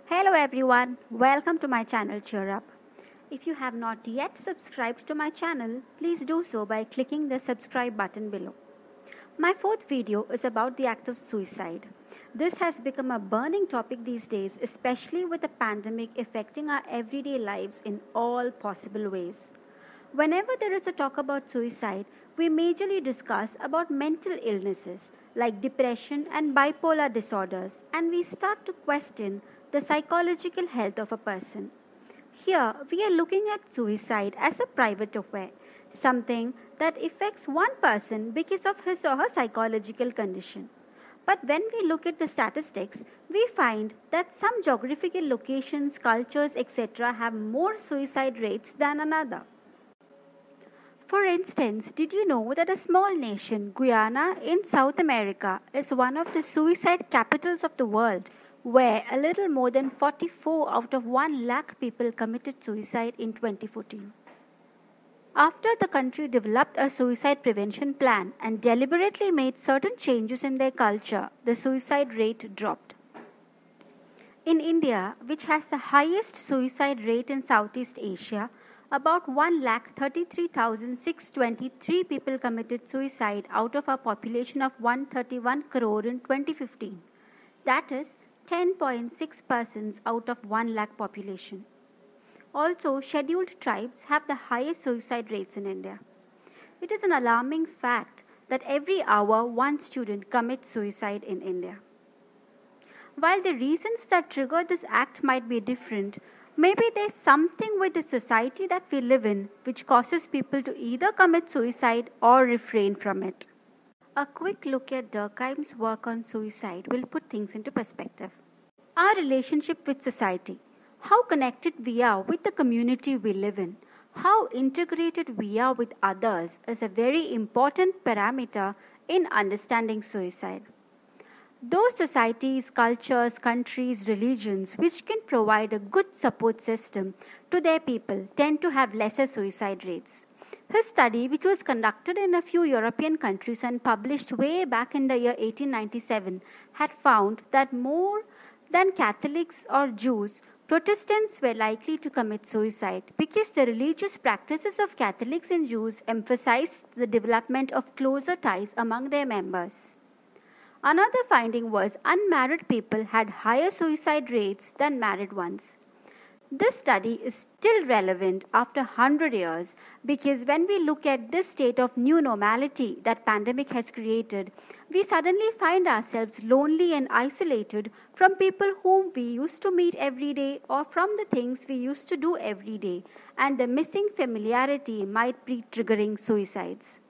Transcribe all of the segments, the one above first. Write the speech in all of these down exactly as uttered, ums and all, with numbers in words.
Hello everyone, welcome to my channel Cheer Up. If you have not yet subscribed to my channel, please do so by clicking the subscribe button below. My fourth video is about the act of suicide. This has become a burning topic these days, especially with the pandemic affecting our everyday lives in all possible ways. Whenever there is a talk about suicide, we majorly discuss about mental illnesses like depression and bipolar disorders, and we start to question the psychological health of a person. Here, we are looking at suicide as a private affair, something that affects one person because of his or her psychological condition. But when we look at the statistics, we find that some geographical locations, cultures, et cetera have more suicide rates than another. For instance, did you know that a small nation, Guyana in South America, is one of the suicide capitals of the world, where a little more than forty-four out of one lakh people committed suicide in twenty fourteen. After the country developed a suicide prevention plan and deliberately made certain changes in their culture, the suicide rate dropped. In India, which has the highest suicide rate in Southeast Asia, about one lakh thirty-three thousand six hundred twenty-three people committed suicide out of a population of one hundred thirty-one crore in twenty fifteen. That is ten point six percent out of one lakh population. Also, scheduled tribes have the highest suicide rates in India. It is an alarming fact that every hour one student commits suicide in India. While the reasons that trigger this act might be different, maybe there's something with the society that we live in which causes people to either commit suicide or refrain from it. A quick look at Durkheim's work on suicide will put things into perspective. Our relationship with society, how connected we are with the community we live in, how integrated we are with others is a very important parameter in understanding suicide. Those societies, cultures, countries, religions which can provide a good support system to their people tend to have lesser suicide rates. His study, which was conducted in a few European countries and published way back in the year eighteen ninety-seven, had found that more than Catholics or Jews, Protestants were likely to commit suicide because the religious practices of Catholics and Jews emphasized the development of closer ties among their members. Another finding was unmarried people had higher suicide rates than married ones. This study is still relevant after one hundred years because when we look at this state of new normality that pandemic has created, we suddenly find ourselves lonely and isolated from people whom we used to meet every day or from the things we used to do every day, and the missing familiarity might be triggering suicides.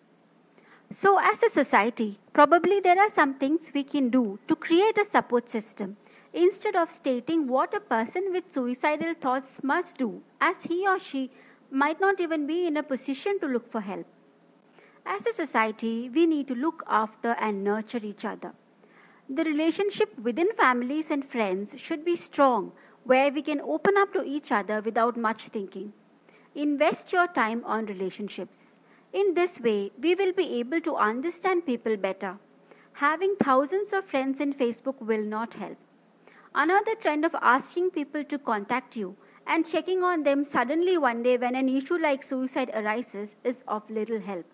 So as a society, probably there are some things we can do to create a support system instead of stating what a person with suicidal thoughts must do, as he or she might not even be in a position to look for help. As a society, we need to look after and nurture each other. The relationship within families and friends should be strong, where we can open up to each other without much thinking. Invest your time on relationships. In this way, we will be able to understand people better. Having thousands of friends in Facebook will not help. Another trend of asking people to contact you and checking on them suddenly one day when an issue like suicide arises is of little help.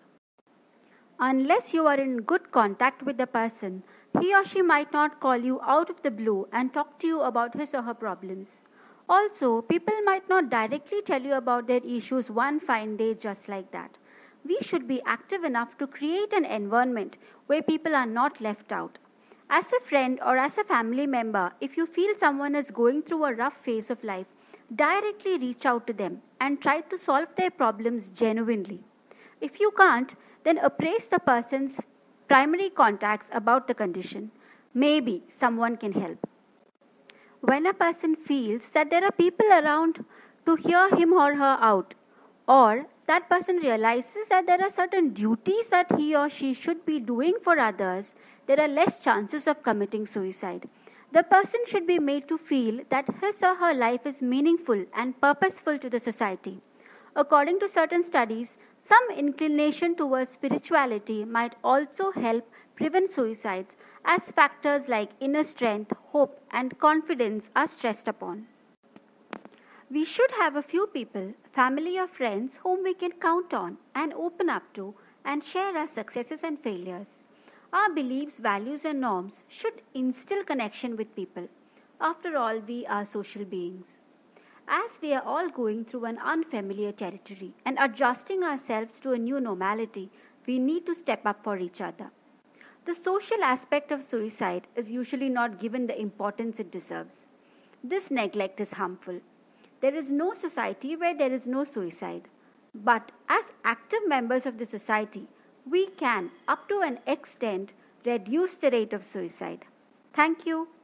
Unless you are in good contact with the person, he or she might not call you out of the blue and talk to you about his or her problems. Also, people might not directly tell you about their issues one fine day just like that. We should be active enough to create an environment where people are not left out. As a friend or as a family member, if you feel someone is going through a rough phase of life, directly reach out to them and try to solve their problems genuinely. If you can't, then appraise the person's primary contacts about the condition. Maybe someone can help. When a person feels that there are people around to hear him or her out, or that person realizes that there are certain duties that he or she should be doing for others, there are less chances of committing suicide. The person should be made to feel that his or her life is meaningful and purposeful to the society. According to certain studies, some inclination towards spirituality might also help prevent suicides as factors like inner strength, hope, and confidence are stressed upon. We should have a few people, family or friends, whom we can count on and open up to and share our successes and failures. Our beliefs, values, and norms should instill connection with people. After all, we are social beings. As we are all going through an unfamiliar territory and adjusting ourselves to a new normality, we need to step up for each other. The social aspect of suicide is usually not given the importance it deserves. This neglect is harmful. There is no society where there is no suicide. But as active members of the society, we can, up to an extent, reduce the rate of suicide. Thank you.